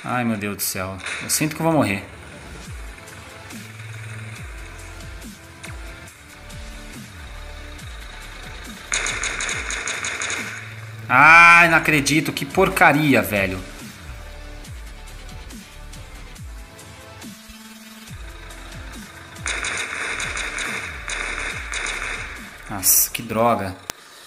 Ai, meu Deus do céu. Eu sinto que eu vou morrer. Ai, não acredito. Que porcaria, velho. Nossa, que droga.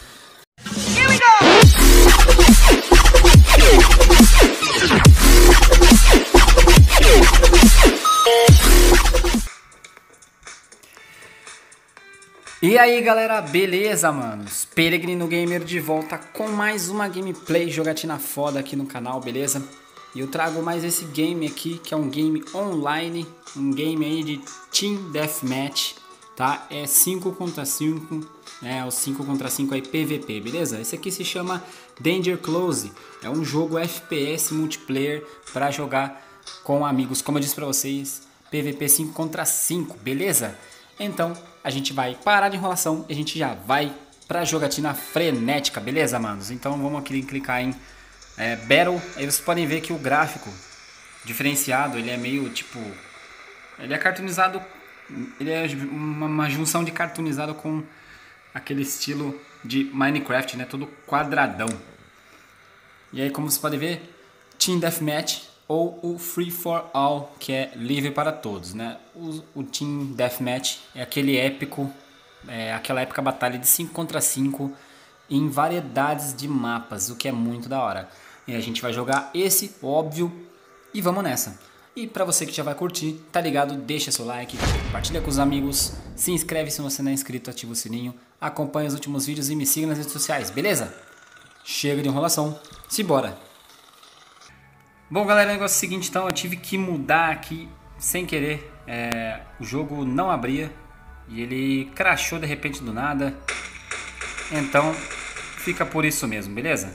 E aí galera, beleza manos? Peregrino Gamer de volta com mais uma gameplay jogatina foda aqui no canal, beleza? E eu trago mais esse game aqui, que é um game online, um game aí de Team Deathmatch, tá? É 5 contra 5, né? O 5 contra 5 aí PVP, beleza? Esse aqui se chama Danger Close, é um jogo FPS multiplayer para jogar com amigos, como eu disse pra vocês, PVP 5 contra 5, beleza? Então a gente vai parar de enrolação e a gente já vai pra jogatina frenética, beleza, manos? Então vamos aqui clicar em Battle. Aí vocês podem ver que o gráfico diferenciado, ele é meio tipo... Ele é cartoonizado, ele é uma junção de cartoonizado com aquele estilo de Minecraft, né? Todo quadradão. E aí, como vocês podem ver, Team Deathmatch ou o Free for All, que é livre para todos, né? O Team Deathmatch é aquele épico, aquela épica batalha de 5 contra 5 em variedades de mapas, o que é muito da hora. E a gente vai jogar esse, óbvio, e vamos nessa. E para você que já vai curtir, tá ligado? Deixa seu like, compartilha com os amigos, se inscreve se você não é inscrito, ativa o sininho, acompanha os últimos vídeos e me siga nas redes sociais, beleza? Chega de enrolação, simbora! Bom galera, o negócio é o seguinte, então eu tive que mudar aqui sem querer, o jogo não abria e ele crashou de repente do nada, então fica por isso mesmo, beleza?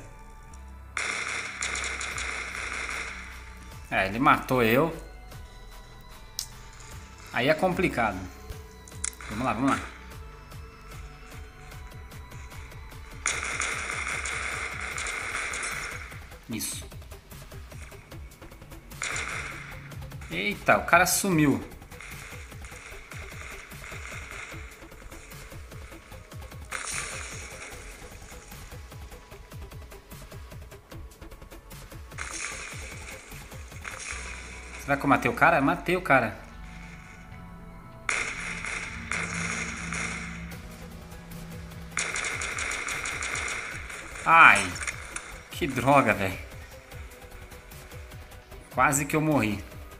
Ele matou eu, aí é complicado, vamos lá, vamos lá. Isso. Eita, o cara sumiu. Será que eu matei o cara? Matei o cara. Ai, que droga, velho. Quase que eu morri.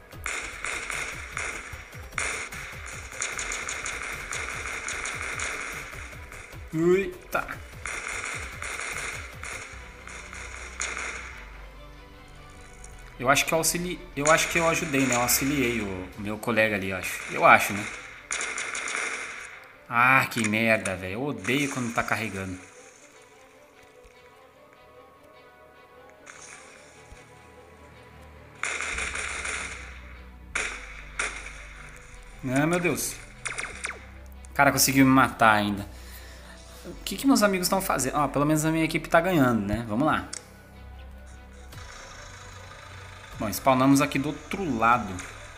Eita. Eu acho que eu ajudei, né? Eu auxiliei o meu colega ali, eu acho. Eu acho, né? Ah, que merda, velho. Eu odeio quando tá carregando. Ah, meu Deus. O cara conseguiu me matar ainda. O que meus amigos estão fazendo? Ó, pelo menos a minha equipe tá ganhando, né? Vamos lá. Bom, spawnamos aqui do outro lado.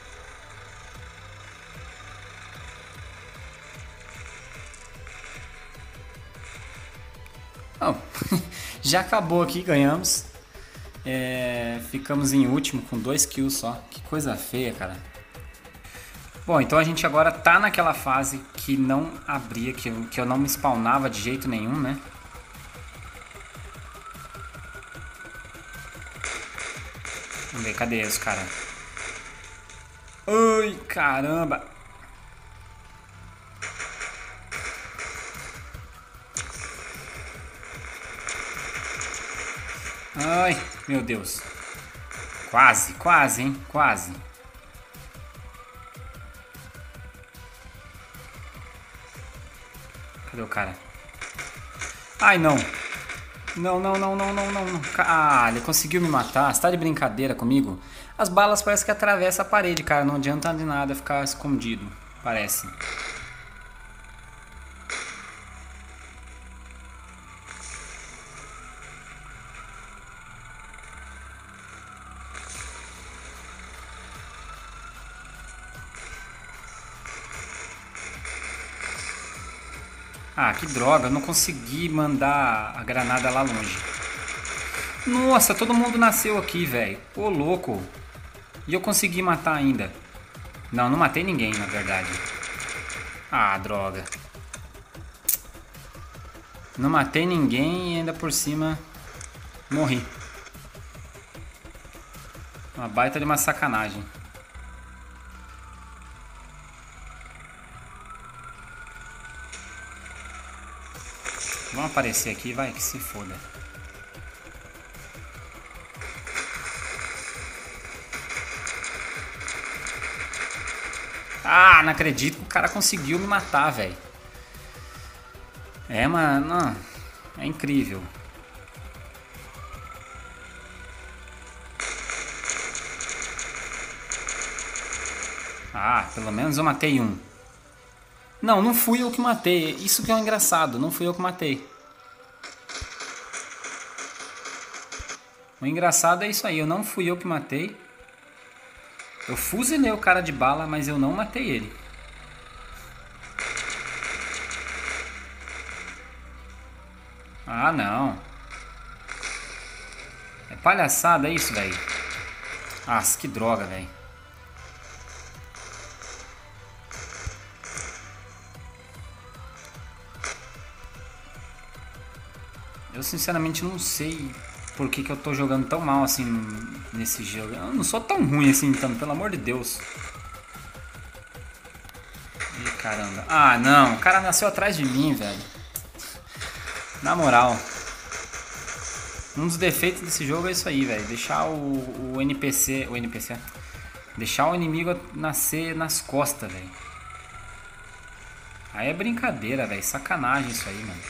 Oh, já acabou aqui, ganhamos. Ficamos em último com 2 kills só. Que coisa feia, cara. Bom, então a gente agora tá naquela fase que não abria, que eu não me spawnava de jeito nenhum, né? Vamos ver, cadê os cara? Ai, caramba! Ai, meu Deus. Quase, quase, hein? Quase. Cadê o cara? Ai, não. Não, não, não, não, não, não, não. Ah, ele conseguiu me matar. Você tá de brincadeira comigo? As balas parecem que atravessam a parede, cara. Não adianta de nada ficar escondido. Parece. Ah, que droga, eu não consegui mandar a granada lá longe. Nossa, todo mundo nasceu aqui, velho. Ô, louco. E eu consegui matar ainda. Não, não matei ninguém, na verdade. Ah, droga. Não matei ninguém e ainda por cima morri. Uma baita de uma sacanagem. Vamos aparecer aqui, vai, que se foda. Ah, não acredito que o cara conseguiu me matar, velho. É, mano, é incrível. Ah, pelo menos eu matei um. Não, não fui eu que matei. Isso que é o engraçado, não fui eu que matei. O engraçado é isso aí, eu não fui eu que matei. Eu fuzilei o cara de bala, mas eu não matei ele. Ah, não. É palhaçada isso, velho. Ah, que droga, velho. Eu sinceramente não sei por que eu tô jogando tão mal assim nesse jogo. Eu não sou tão ruim assim, então, pelo amor de Deus. Ih, caramba. Ah, não. O cara nasceu atrás de mim, velho. Na moral. Um dos defeitos desse jogo é isso aí, velho. Deixar o NPC... O NPC... Deixar o inimigo nascer nas costas, velho. Aí é brincadeira, velho. Sacanagem isso aí, mano.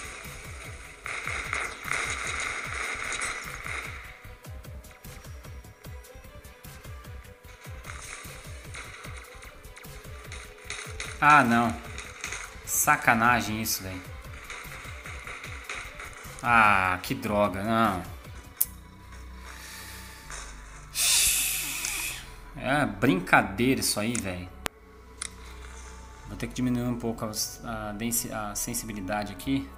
Ah, não. Sacanagem isso, velho. Ah, que droga, não. É brincadeira isso aí, velho. Vou ter que diminuir um pouco a sensibilidade aqui.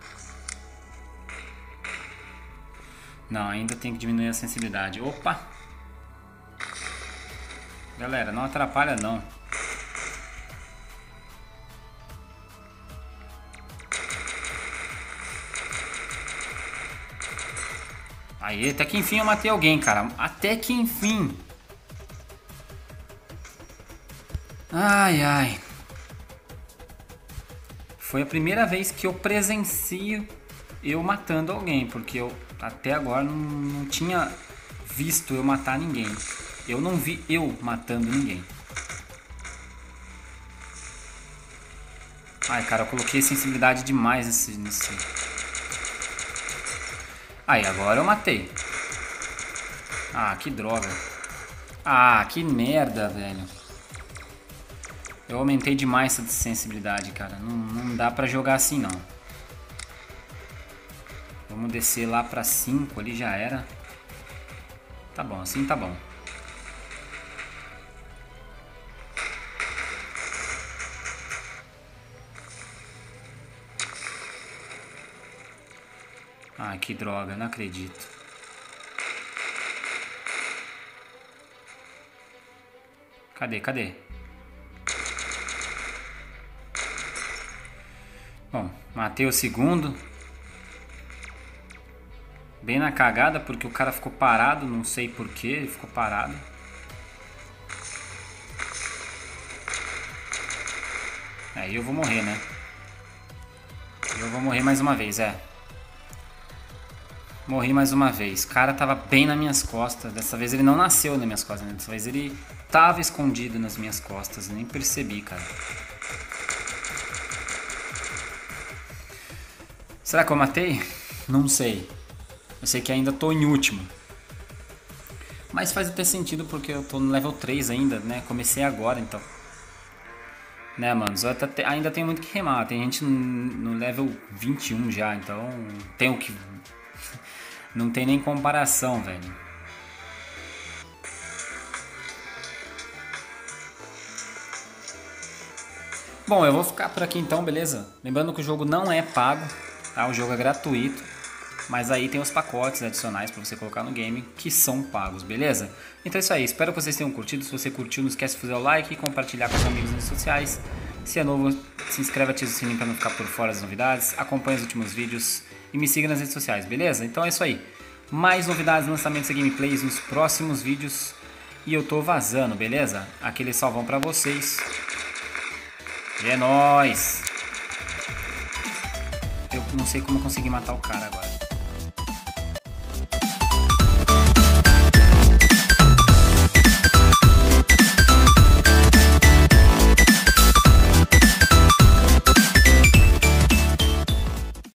Não, ainda tem que diminuir a sensibilidade. Opa! Galera, não atrapalha não. Aí, até que enfim eu matei alguém, cara. Até que enfim. Ai, ai. Foi a primeira vez que eu presencio eu matando alguém, porque eu até agora não tinha visto eu matar ninguém. Eu não vi eu matando ninguém. Ai, cara, eu coloquei sensibilidade demais nesse... Aí, agora eu matei. Ah, que droga. Ah, que merda, velho. Eu aumentei demais essa sensibilidade, cara. Não dá pra jogar assim, não. Vamos descer lá pra 5 ali, já era. Tá bom, assim tá bom. Ah, que droga, não acredito. Cadê? Bom, matei o segundo. Bem na cagada, porque o cara ficou parado, não sei porquê, ele ficou parado. Aí eu vou morrer, né? Eu vou morrer mais uma vez, é. Morri mais uma vez. O cara tava bem nas minhas costas. Dessa vez ele não nasceu nas minhas costas, né? Dessa vez ele tava escondido nas minhas costas. Nem percebi, cara. Será que eu matei? Não sei. Eu sei que ainda tô em último. Mas faz até sentido porque eu tô no level 3 ainda, né? Comecei agora, então. Né, mano? Ainda tem muito que remar. Tem gente no level 21 já, então tem o que... Não tem nem comparação, velho. Bom, eu vou ficar por aqui então, beleza? Lembrando que o jogo não é pago, tá? O jogo é gratuito, mas aí tem os pacotes adicionais para você colocar no game que são pagos, beleza? Então é isso aí, espero que vocês tenham curtido. Se você curtiu, não esquece de fazer o like e compartilhar com os amigos nas redes sociais. Se é novo, se inscreve, ativa o sininho para não ficar por fora das novidades, acompanhe os últimos vídeos e me siga nas redes sociais, beleza? Então é isso aí, mais novidades, lançamentos e gameplays nos próximos vídeos. E eu tô vazando, beleza? Aquele salvão pra vocês. E é nóis! Eu não sei como eu consegui matar o cara agora.